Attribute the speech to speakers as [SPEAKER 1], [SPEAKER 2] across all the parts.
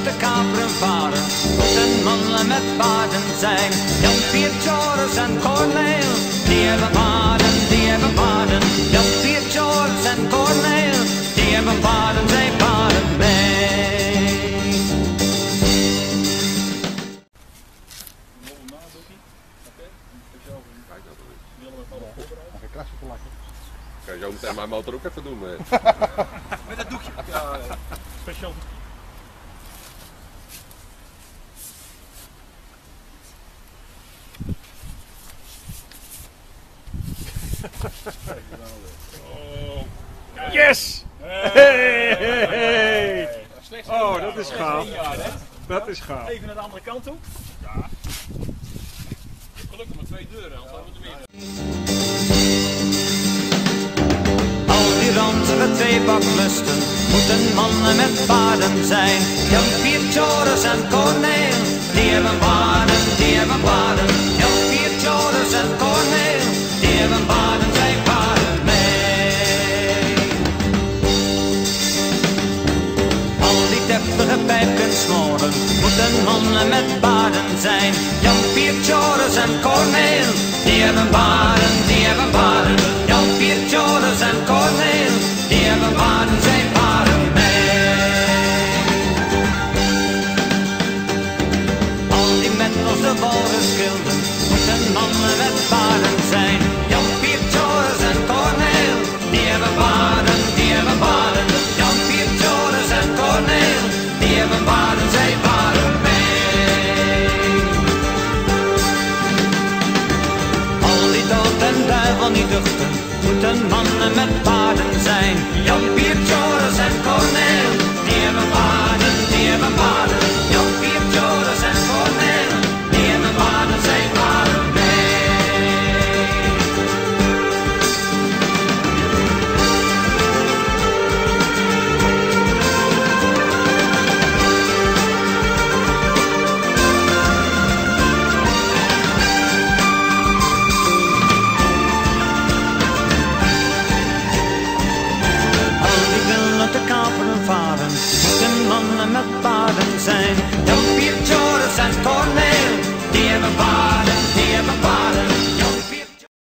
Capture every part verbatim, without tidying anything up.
[SPEAKER 1] willen te kaperen varen, moeten mannen met paarden zijn. Jan, Piet, Joris en Corneel, die hebben paarden, die hebben paarden. Jan, Piet, Joris en Corneel, die hebben paarden, zij paarden mee.
[SPEAKER 2] Kan je zo meteen mijn motor ook even doen? Met
[SPEAKER 3] dat doekje. Ja, speciaal.
[SPEAKER 4] Yes! Hey, hey, hey. Oh, dat is gaaf. Dat is gaaf.
[SPEAKER 3] Even naar de andere kant toe. Ja. Gelukkig maar twee deuren, anders hadden we er meer.
[SPEAKER 1] Al die ranzige tweebaklusten moeten mannen met paarden zijn. Jan, Piet, Joris en Corneel, die hebben paarden, die hebben paarden. Jan, Piet, Joris en Corneel, die hebben paarden, zij paarden mee. Al die deftige pijpkensmoren moeten mannen met paarden zijn. Jan, Piet, Joris en Corneel, die hebben paarden, die hebben paarden. Jan, Piet, Joris en Corneel, die hebben paarden, zij paarden mee. Al die mentels de walrusgilden moeten mannen met paarden zijn. Jan, Piet, Joris en Corneel, die hebben paarden, die hebben paarden. Jan, Piet, Joris en Corneel, die hebben paarden, zij paarden mee. Al die dood en duivel niet duchten moeten mannen met paarden zijn. Jan, Piet, Joris en Corneel, die hebben paarden, die hebben paarden. Jan, Piet, Joris en Corneel, die hebben paarden, zij paarden mee. Te kaperen varen, moeten mannen met paarden zijn. Jan, Piet, Joris en Corneel, die hebben paarden, die hebben paarden. Jan, Piet,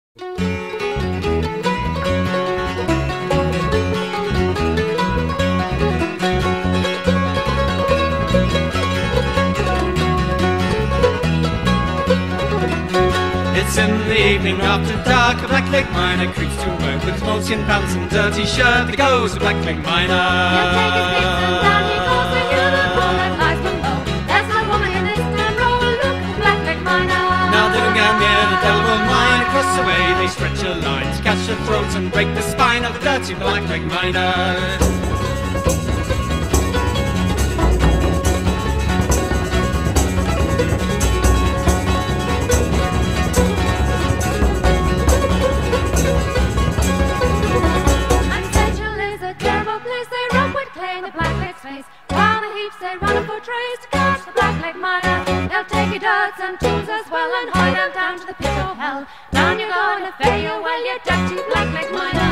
[SPEAKER 5] It's in the evening after dark, a black leg miner creeps to work with his moleskin pants and dirty shirt. There goes the black leg miner.
[SPEAKER 6] He'll take his bits and down he goes, the unicorn that lies below. There's no woman in this town row, look at the black leg miner.
[SPEAKER 5] Now they don't get near the devil mine. Across the way they stretch a line to catch the throats and break the spine of the dirty black leg miner.
[SPEAKER 6] While the heaps they run for trays to catch the black leg miner. They'll take your dirts and tools as well and hide them down to the pit of hell. Down you go in a fare you well, you dirty black leg miner.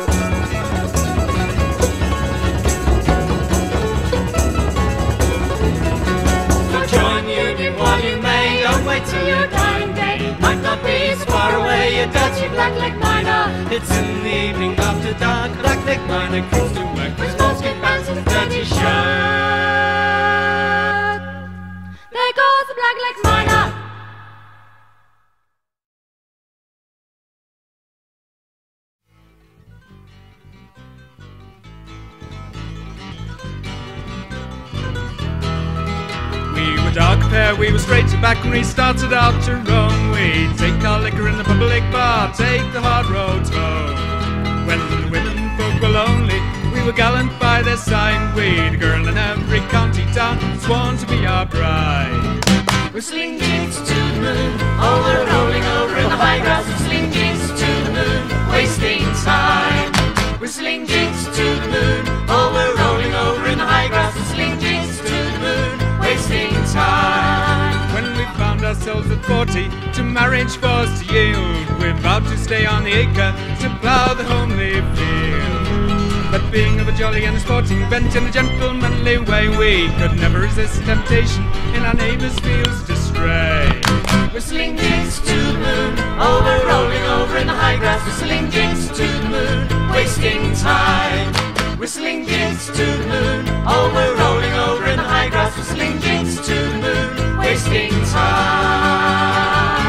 [SPEAKER 5] So join the union while you may, don't wait till your dying day. Might not be so far away, you dirty black leg miner. It's in the evening after dark, black leg miner creeps to work with moleskin pants and dirty shirt.
[SPEAKER 6] There goes the black leg miner.
[SPEAKER 4] We were dark pair, we were straight to back when we started out to roam. We'd take our liquor in the public bar, take the hard roads home. When the women folk were lonely, we were gallant by their side. We'd a girl in every county town, sworn to be our bride.
[SPEAKER 5] Whistling jinks to the moon, oh we're rolling over in the high grass. Whistling jinks to the moon, wasting time. Whistling jinks to the moon, oh we're rolling over in the high grass. Whistling jinks to the moon, wasting time.
[SPEAKER 4] When we found ourselves at forty, to marriage was to yield. We vowed to stay on the acre, to plough the homely field. But being of a jolly and a sporting bent in a gentlemanly way, we could never resist temptation in our neighbours' fields to stray.
[SPEAKER 5] Whistling jinks to the moon, oh we're rolling over in the high grass. Whistling jinks to the moon, wasting time. Whistling jinks to the moon, oh we're rolling over in the high grass. Whistling jinks to the moon, wasting time.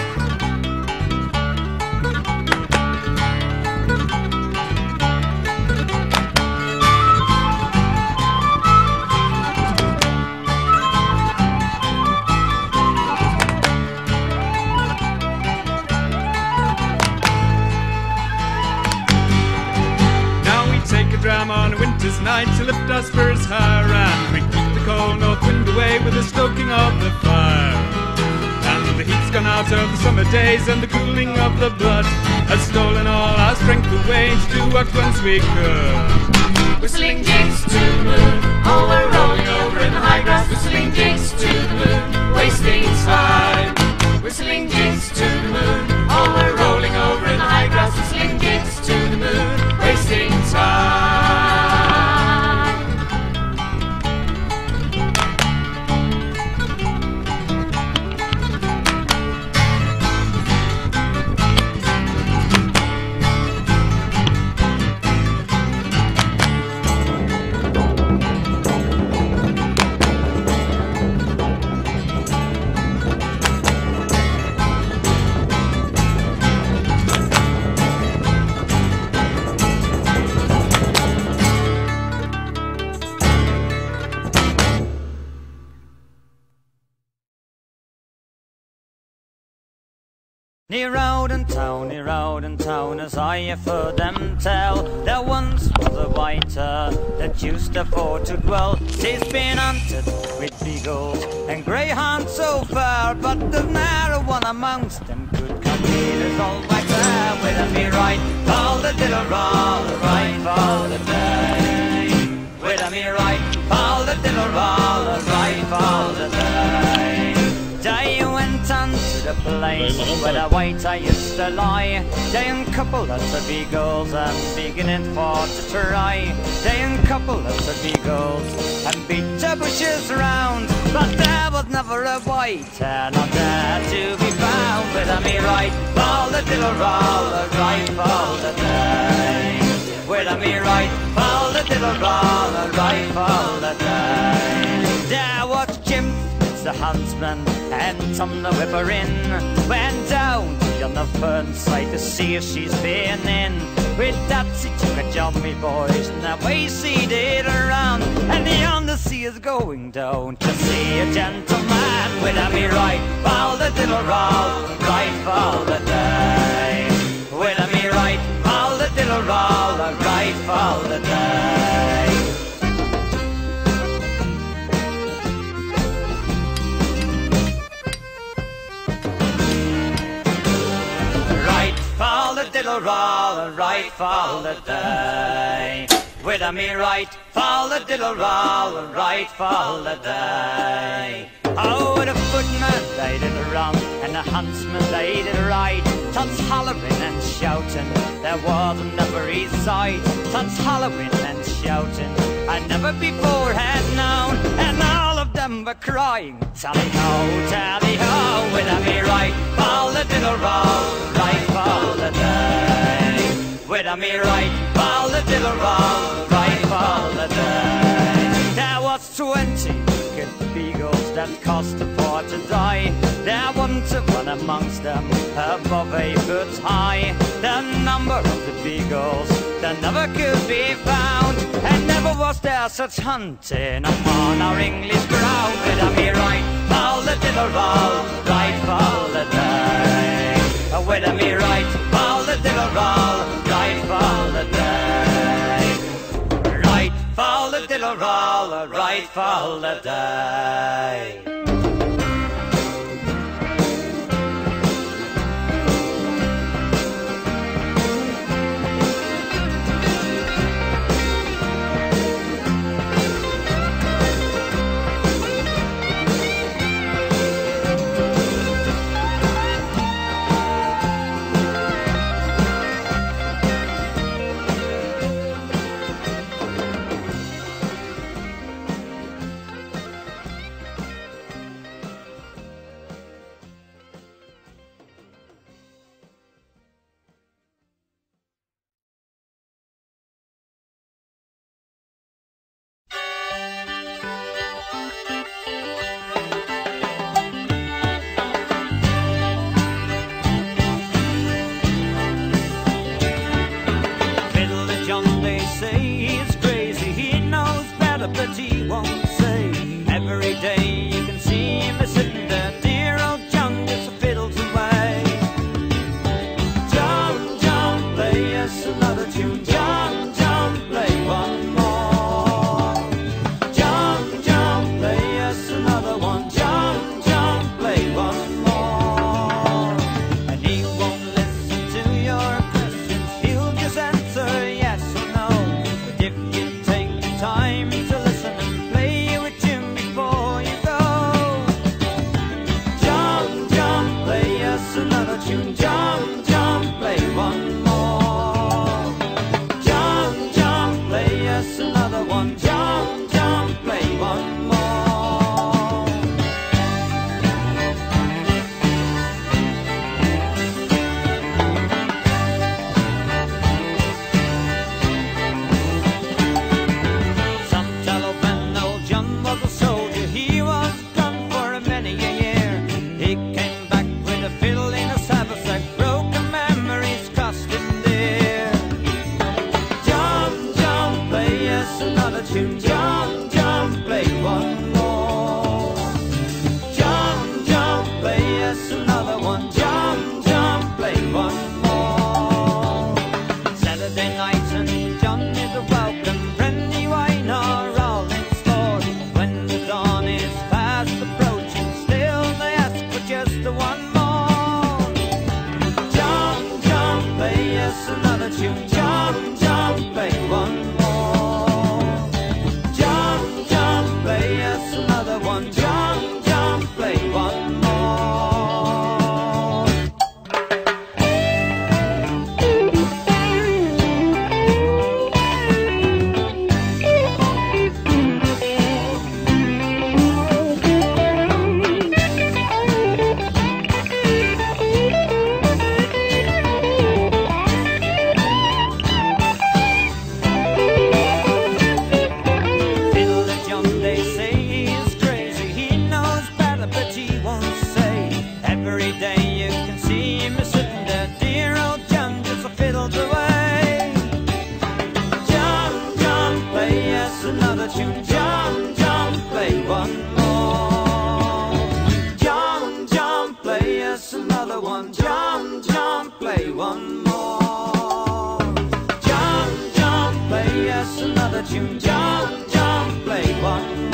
[SPEAKER 4] Dram on a winter's night to lift our spirits higher, and we keep the cold north wind away with the stoking of the fire. And the heat's gone out of the summer days, and the cooling of the blood has stolen all our strength away to do what once we could.
[SPEAKER 5] Whistling jinks to the moon, oh we're rolling over in the high grass. Whistling jinks to the moon, wasting time. Whistling jinks to the moon, oh we're rolling over in the high grass. Whistling jinks to the moon, wasting time.
[SPEAKER 1] Near Rowden town, near Rowden town, as I have heard them tell, there once was a whiter that used afore to dwell. She's been hunted with beagles and greyhounds so far, but there's ne'er one amongst them could compete as old whiter. With a me right, fall the diddle roll, right fall the day. With a me right, fall the diddle roll, right fall the day. Day went on to the place where the white-eye used to lie. They uncoupled lots of beagles and beginning for to try. They uncoupled lots of beagles and beat the bushes round, but there was never a white-eye not there to be found. With a me right, fall the diddle roll, right fall the day. With a me right, fall the diddle roll, right fall the day. There was Jim, the huntsman, and Tom the whipper in, went down on the fern side to see if she's been in. With that she took a jump, me boys, and that way she did around. And beyond the sea is going down to see a gentleman. With a me right, fall the diddle roll, right fall the day. With a me right, fall the diddle roll, right fall the day. Fall the diddle roll, right fall the day. With a me right, fall the diddle roll, right fall the day. Oh, the footman they did wrong, and the huntsman they did right. Tots hollering and shouting, there wasn't a very sight. Tots hollering and shouting, I never before had known. And all of them were crying, tally-ho, tally-ho. With a me right, fall the diddle roll, right fall the day. With a me right, fall the diddle roll, right fall the day. There was twenty good beagles that cost a fort to die. There wasn't one amongst them above a foot high. The number of the beagles that never could be found, and never was there such hunting upon our English ground. With a me right, fall the diddle roll, right fall the day. With a me right, fall the diddle roll, right fall the day. Right fall the diddle roll, right fall the day. day you can see him sitting there, dear old John, just a fiddles away. John, John, play us another tune. John, John, play one more. John, John, play us another one. John, John, play one more. And he won't listen to your questions, he'll just answer yes or no. But if you take the time to listen and play you a tune before you go, John, John, play us another tune. John, John, play one more. John, John, play us another one. John, John, play one more. Some tell of when old John was a soldier, he was gone for a many a year. He came back with a fiddle in his haversack, broken memories cost him dear. John, John, play us another tune. John, John, play one more. John, John, play us another one. John, John, play one more. Saturday night and John is a welcome friend, you ain't are all in store. When the dawn is fast approaching, still they ask for just the one more. John, John, play us another tune. John, John, play one more. John, John, play us another one. John, John, play one more. Fiddler John, they say he's crazy, he knows better but he won't say. Every day you can see him sitting there, dear old John, just a fiddles away. John, John, play us another tune. John, John, play one more. John, John, play us another one. John, John, play one more. John, John, play us another tune. John, John, play one more.